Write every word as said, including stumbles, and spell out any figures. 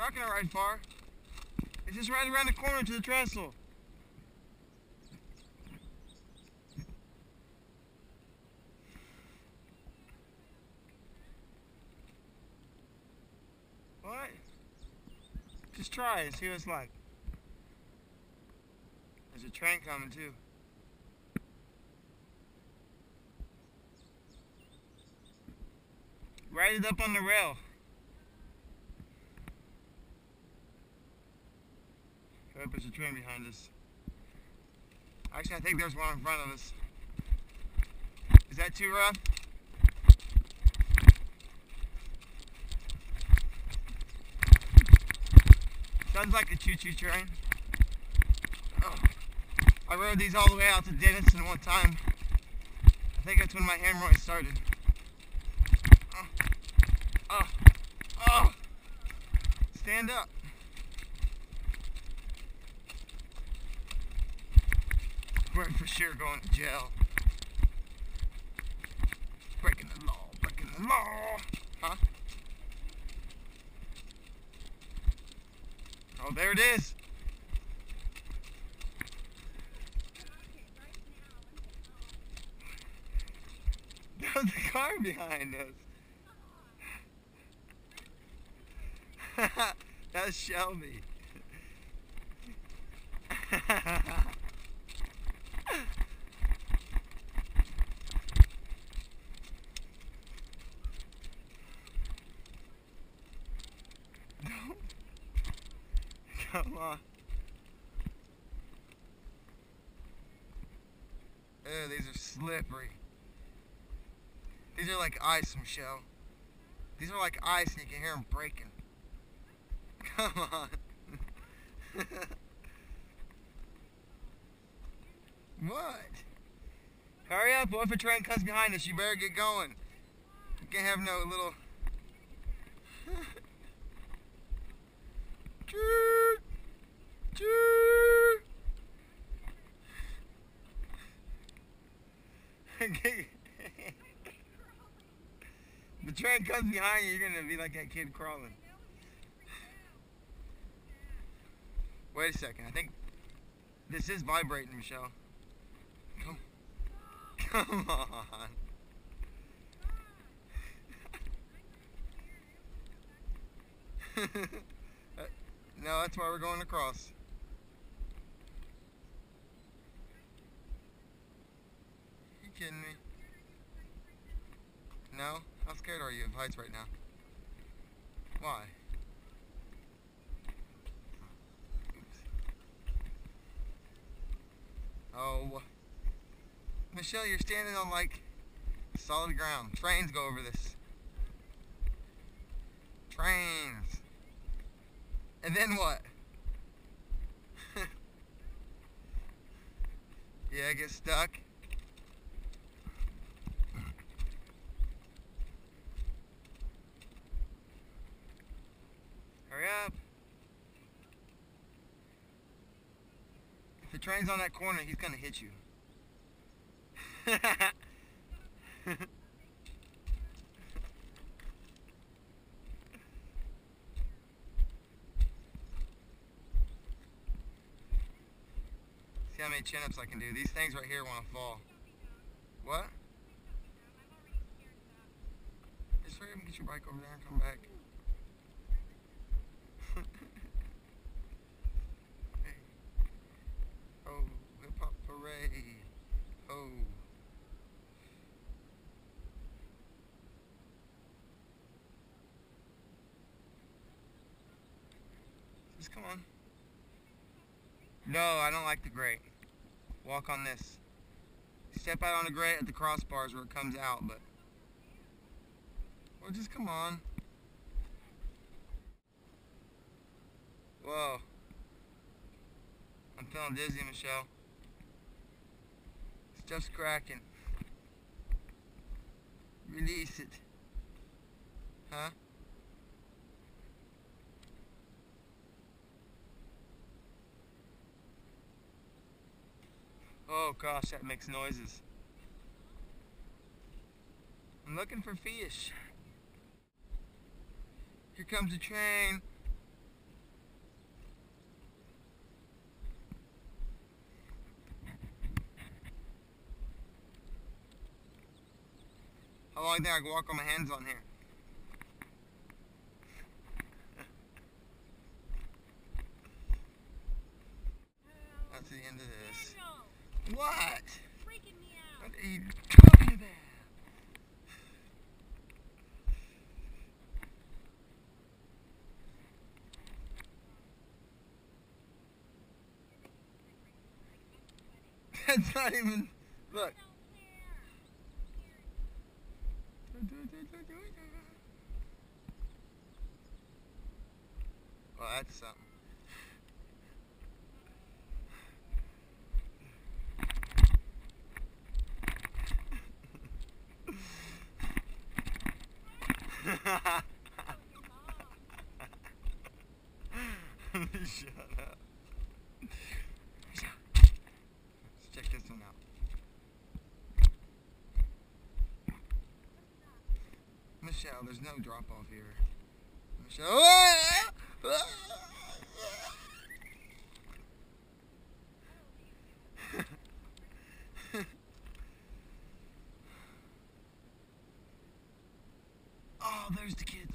not gonna ride far. It's just right around the corner to the trestle. What? Just try it and see what it's like. There's a train coming too. Ride it up on the rail. Oh, there's a train behind us. Actually, I think there's one in front of us. Is that too rough? Sounds like a choo-choo train. Oh. I rode these all the way out to Denison one time. I think that's when my hemorrhoids started. Oh. Oh. Oh. Stand up. We're for sure going to jail. Breaking the law, breaking the law. Huh? Oh, there it is. That was the car behind us. That's Shelby. Come on. Ew, these are slippery. These are like ice, Michelle. These are like ice and you can hear them breaking. Come on. What? Hurry up, what if a train comes behind us? You better get going. You can't have no little... The train comes behind you, you're gonna be like that kid crawling. Wait a second, I think this is vibrating, Michelle. Come, come on. No, that's why we're going across. You kidding me? No? How scared are you of heights right now? Why? Oops. Oh. Michelle, you're standing on like solid ground. Trains go over this. Trains. And then what? Yeah, I get stuck. Hurry up. If the train's on that corner, he's gonna hit you. See how many chin-ups I can do. These things right here want to fall. What? Just hurry up and get your bike over there and come back. Hey. Oh, hip-hop parade. Oh. Just come on. No, I don't like the grate. Walk on this. Step out on the grate at the crossbars where it comes out, but... Well, just come on. Whoa. I'm feeling dizzy, Michelle. Stuff's cracking. Release it. Huh? Oh gosh, that makes noises. I'm looking for fish. Here comes the train. only thing I can walk on my hands on here. That's the end of this. What? Freaking me out. What are you talking about? That's not even. Look. Well, that's something. Shut up. Let's check this one out. Michelle, there's no drop off here. Michelle. Oh, there's the kids.